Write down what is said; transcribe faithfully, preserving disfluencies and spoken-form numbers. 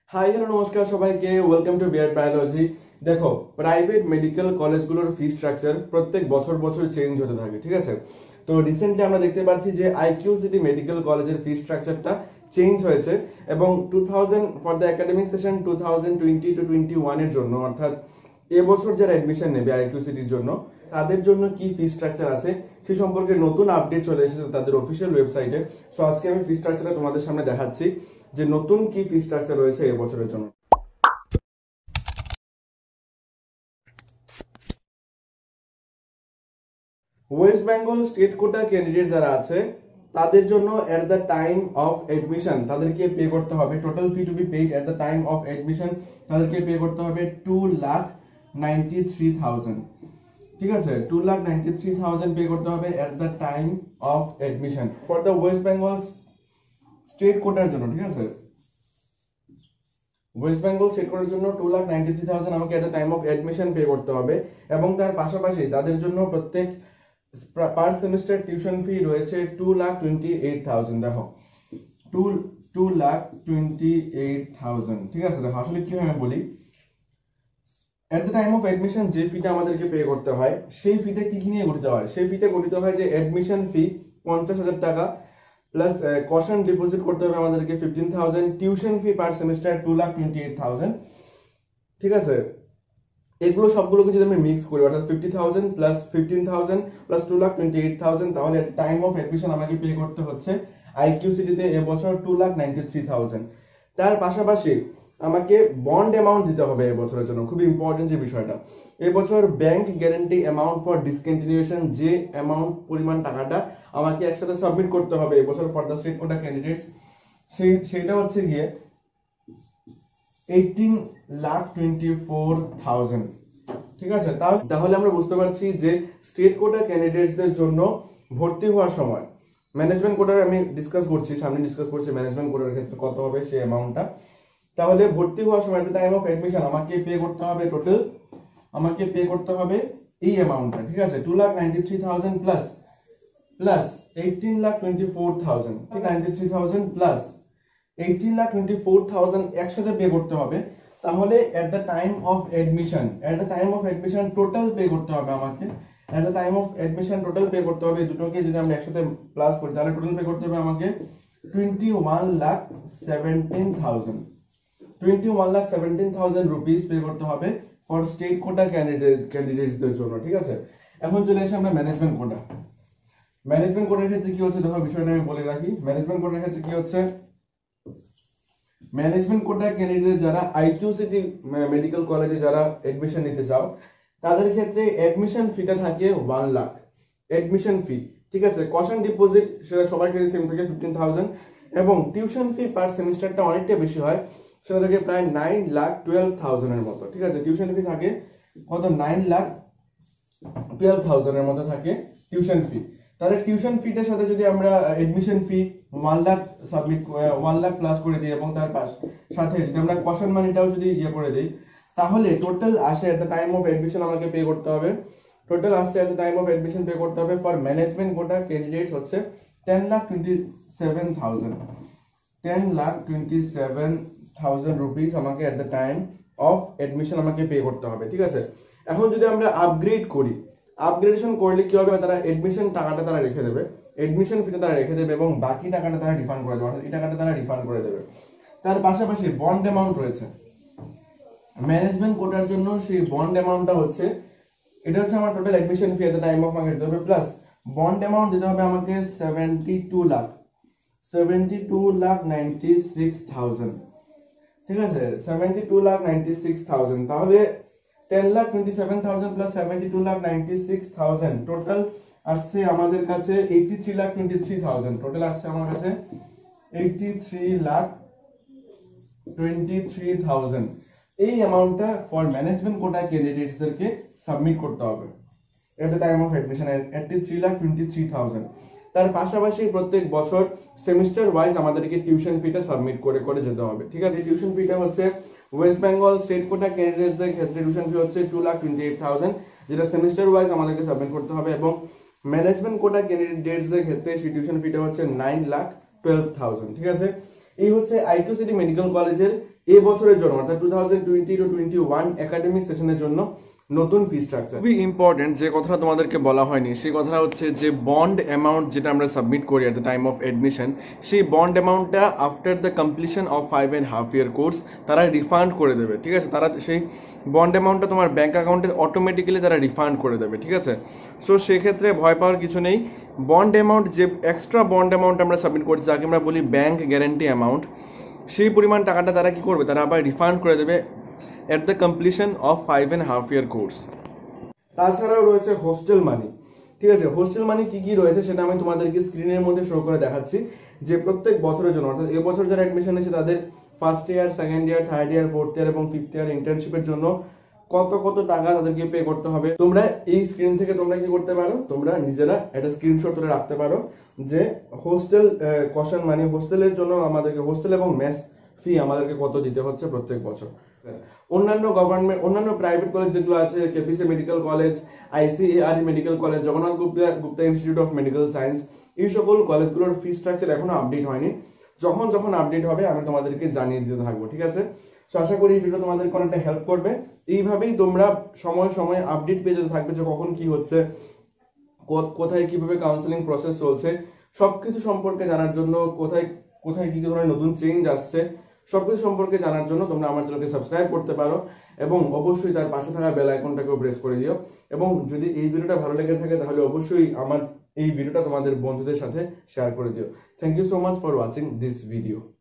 High hello নমস্কার সবাইকে, welcome to BR biology. দেখো, প্রাইভেট মেডিকেল কলেজগুলোর ফি স্ট্রাকচার প্রত্যেক বছর বছর চেঞ্জ হতে থাকে, ঠিক আছে। তো রিসেন্টলি আমরা দেখতে পাচ্ছি যে আইকিউ সিটি মেডিকেল কলেজের ফি স্ট্রাকচারটা চেঞ্জ হয়েছে এবং two thousand for the academic session two thousand twenty two twenty one এর জন্য, অর্থাৎ এবছর যারা অ্যাডমিশন নেবে আইকিউ সিটির জন্য, তাদের জন্য কি ফি স্ট্রাকচার আছে সে সম্পর্কে নতুন আপডেট চলে এসেছে তাদের অফিসিয়াল ওয়েবসাইটে। সো আজকে আমি ফি স্ট্রাকচারটা তোমাদের সামনে দেখাচ্ছি যে নতুন কি ফি স্ট্রাকচার রয়েছে এবছরের জন্য। West Bengal state quota candidate যারা আছে তাদের জন্য at the time of admission তাদেরকে পে করতে হবে, total fee to be paid at the time of admission তাদেরকে পে করতে হবে two lakh ninety three thousand, ঠিক আছে। Two lakh ninety three thousand pay করতে হবে at the time of admission for the West Bengal state কোটার জন্য, ঠিক আছে। ওয়েস্ট বেঙ্গল স্টেট কোটার জন্য two lakh ninety three thousand আমাকে at the time of admission pay করতে হবে এবং তার পাশাপাশি তাদের জন্য প্রত্যেক পার সেমিস্টার টিউশন ফি রয়েছে two lakh twenty eight thousand. দেখো, two two lakh twenty eight thousand, ঠিক আছে। দেখো আসলে কি হয় আমি বলি, at the time of admission যে ফিটা আমাদেরকে পে করতে হয় সেই ফিটা কি কি নিয়ে গঠিত হয়? সেই ফিটা গঠিত হয় যে এডমিশন ফি পঞ্চাশ হাজার টাকা প্লাস কশন ডিপোজিট করতে হবে আমাদেরকে fifteen thousand, tuition fee per semester two lakh twenty eight thousand, ঠিক আছে। এগুলো সবগুলোকে যদি আমি মিক্স করি, অর্থাৎ fifty thousand plus fifteen thousand plus two lakh twenty eight thousand, তাহলে এট টাইম অফ এডমিশন আমাকে পে করতে হচ্ছে আইকিউ সিটিতে এবছর two lakh ninety three thousand. তার পাশাপাশি আমাকে বন্ড অ্যামাউন্ট দিতে হবে এবছরের জন্য, খুবই ইম্পর্টেন্ট যে বিষয়টা। এবছর bank guarantee amount for discontinuation যে অ্যামাউন্ট পরিমাণ টাকাটা আমাকে একসাথে সাবমিট করতে হবে এবছর for the state quota candidates, সেই সেটা হচ্ছে গিয়ে eighteen lakh twenty four thousand, ঠিক আছে। তাহলে আমরা বুঝতে পারছি যে স্টেট কোটা ক্যান্ডিডেটসদের জন্য ভর্তি হওয়ার সময় ম্যানেজমেন্ট কোটার আমি ডিসকাস করছি, সামনে ডিসকাস করছি ম্যানেজমেন্ট কোটার ক্ষেত্রে কত হবে সেই অ্যামাউন্টটা। তাহলে ভর্তি হওয়ার সময় টাইম অফ এডমিশন আমাকে পে করতে হবে টোটাল আমাকে পে করতে হবে এই অ্যামাউন্টটা, ঠিক আছে। Two lakh ninety three thousand plus plus eighteen lakh twenty four thousand, ninety three thousand plus eighteen lakh twenty four thousand একসাথে পে করতে হবে। তাহলে at the time of admission at the time of admission total pay করতে হবে আমাকে at the time of admission total pay করতে হবে, দুটোকে যদি আমরা একসাথে প্লাস করি তাহলে টোটাল পে করতে হবে আমাকে twenty one lakh seventeen thousand twenty one lakh seventeen thousand rupees pay করতে হবে ফর স্টেট কোটা ক্যান্ডিডেট ক্যান্ডিডেটসদের জন্য, ঠিক আছে। এখন চলে আসি আমরা ম্যানেজমেন্ট কোটা। ম্যানেজমেন্ট কোটার ক্ষেত্রে কি হচ্ছে দেখো, বিষয়টা আমি বলে রাখি। ম্যানেজমেন্ট কোটার ক্ষেত্রে কি হচ্ছে, ম্যানেজমেন্ট কোটা ক্যান্ডিডেট যারা আইকিউ সিটি মেডিকেল কলেজে যারা এডমিশন নিতে চাও তাদের ক্ষেত্রে এডমিশন ফিটা থাকে ওয়ান লাখ এডমিশন ফি, ঠিক আছে। কশন ডিপোজিট সেটা সবার ক্ষেত্রে সেম থাকে ফিফটিন থাউজেন্ড এবং টিউশন ফি পার সেমিস্টারটা অনেকটা বেশি হয়, সেটা থাকে প্রায় নাইন লাখ টুয়েলভ থাউজেন্ডের মতো, ঠিক আছে। টিউশন ফি থাকে কত, নাইন লাখ টুয়েলভ থাউজেন্ডের মতো থাকে টিউশন ফি। তাহলে টিউশন ফিটার সাথে যদি আমরা admission fee one lakh submit one lakh plus করে দিই এবং তার সাথে যদি আমরা কশন মানিটাও যদি ইয়ে করে দিই, তাহলে টোটাল আসে at the time of admission আমাকে পে করতে হবে টোটাল আসছে at the time of admission pay করতে হবে ফর ম্যানেজমেন্ট কোটা ক্যান্ডিডেটস হচ্ছে ten lakh twenty seven thousand ten lakh twenty seven thousand rupees আমাকে at the time of admission আমাকে pay করতে হবে, ঠিক আছে। এখন যদি আমরা আপগ্রেড করি, আপগ্রেডেশন করলে কি হবে, তারা এডমিশন টাকাটা তারা রেখে দেবে, এডমিশন ফিটা তারা রেখে দেবে এবং বাকি টাকাটা তারা রিফান্ড করে দেবে, অর্থাৎ এই টাকাটা তারা রিফান্ড করে দেবে। তার পাশাপাশি বন্ড অ্যামাউন্ট রয়েছে ম্যানেজমেন্ট কোটার জন্য, সেই বন্ড অ্যামাউন্টটা হচ্ছে, এটা হচ্ছে আমার total admission fee at the time of আমাকে দিতে হবে প্লাস বন্ড অ্যামাউন্ট দিতে হবে আমাকে seventy two lakh seventy two lakh ninety six thousand, ঠিক আছে। Seventy two lakh ninety six thousand, তাহলে ten lakh twenty seven thousand plus seventy two lakh ninety six thousand, total আসছে আমাদের কাছে eighty three lakh twenty three thousand, total আসছে আমার কাছে eighty three lakh twenty three thousand. এই অ্যামাউন্টটা ফর ম্যানেজমেন্ট কোটা ক্যান্ডিডেটসদেরকে সাবমিট করতে হবে at the time of admission eighty three lakh twenty three thousand. তার পাশাপাশি প্রত্যেক বছর সেমিস্টার ওয়াইজ আমাদেরকে টিউশন ফিটা সাবমিট করে করে যেতে হবে, ঠিক আছে। টিউশন ফিটা হচ্ছে ওয়েস্ট বেঙ্গল স্টেট কোটা ক্যান্ডিডেটসদের ক্ষেত্রে টিউশন ফি হচ্ছে two lakh twenty eight thousand, যেটা সেমিস্টার ওয়াইজ আমাদেরকে সাবমিট করতে হবে এবং ম্যানেজমেন্ট কোটা ক্যান্ডিডেটসদের ক্ষেত্রে সেই টিউশন ফিটা হচ্ছে নাইন লাখ টুয়েলভ থাউজেন্ড, ঠিক আছে। এই হচ্ছে আইকিউ সিটি মেডিকেল কলেজের এই বছরের জন্য অর্থাৎ two thousand twenty two twenty one academic সেশনের জন্য নতুন ফি স্ট্রাকচার। খুবই ইম্পর্টেন্ট যে কথাটা তোমাদেরকে বলা হয়নি, সেই কথাটা হচ্ছে যে বন্ড অ্যামাউন্ট যেটা আমরা সাবমিট করি at the time of admission, সেই বন্ড অ্যামাউন্টটা after the completion of five and half year course তারা রিফান্ড করে দেবে, ঠিক আছে? তারা সেই বন্ড অ্যামাউন্টটা তোমার ব্যাঙ্ক অ্যাকাউন্টে অটোমেটিক্যালি তারা রিফান্ড করে দেবে, ঠিক আছে? সো সেক্ষেত্রে ভয় পাওয়ার কিছু নেই। বন্ড অ্যামাউন্ট যে এক্সট্রা বন্ড অ্যামাউন্ট আমরা সাবমিট করছি, যাকে আমরা বলি ব্যাঙ্ক গ্যারান্টি অ্যামাউন্ট, সেই পরিমাণ টাকাটা তারা কি করবে, তারা আবার রিফান্ড করে দেবে at the completion of five and half year course. তাছাড়াও রয়েছে হোস্টেল মানি, ঠিক আছে? হোস্টেল মানি কি কি রয়েছে সেটা আমি তোমাদেরকে স্ক্রিনের মধ্যে শো করে দেখাচ্ছি। যে প্রত্যেক বছরের জন্য অর্থাৎ এবছর যারা অ্যাডমিশন নিয়েছে তাদের first year, second year, third year, fourth year এবং ফিফথ ইয়ার ইন্টার্নশিপের জন্য কত কত টাকা তাদেরকে পে করতে হবে, তোমরা এই স্ক্রিন থেকে তোমরা কি করতে পারো, তোমরা নিজেরা একটা স্ক্রিনশট তুলে রাখতে পারো যে হোস্টেল কশন মানি, হোস্টেলের জন্য আমাদেরকে হোস্টেল এবং মেস ফি আমাদেরকে কত দিতে হচ্ছে প্রত্যেক বছর। অন্যান্য গভর্নমেন্ট অন্যান্য প্রাইভেট কলেজ যেগুলো আছে, KPC medical college, ICAR medical college, Jagannath Gupta Gupta institute of medical science, এই সকল কলেজগুলোর ফি স্ট্রাকচার এখনো আপডেট হয়নি। যখন যখন আপডেট হবে আমি তোমাদেরকে জানিয়ে দিতে থাকবো, ঠিক আছে? তো আশা করি এই ভিডিও তোমাদেরকে অনেকটা হেল্প করবে। এইভাবেই তোমরা সময় সময় আপডেট পেয়ে যেতে থাকবে যে কখন কি হচ্ছে, কোথায় কিভাবে কাউন্সেলিং প্রসেস চলছে, সবকিছু সম্পর্কে জানার জন্য, কোথায় কোথায় কি ধরনের নতুন চেঞ্জ আসছে, সবকিছু সম্পর্কে জানার জন্য তোমরা আমার চ্যানেলকে সাবস্ক্রাইব করতে পারো এবং অবশ্যই তার পাশে থাকা বেল আইকনটাকেও প্রেস করে দিও। এবং যদি এই ভিডিওটা ভালো লেগে থাকে তাহলে অবশ্যই আমার এই ভিডিওটা তোমাদের বন্ধুদের সাথে শেয়ার করে দিও। Thank you so much for watching this video.